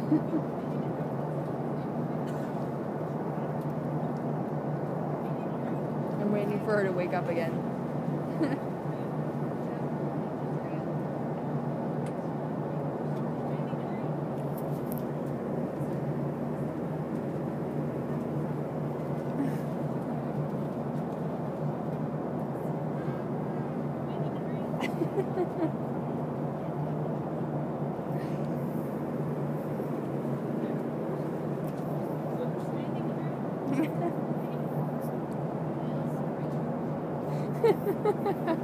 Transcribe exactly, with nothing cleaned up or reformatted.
I'm waiting for her to wake up again. Ha ha ha.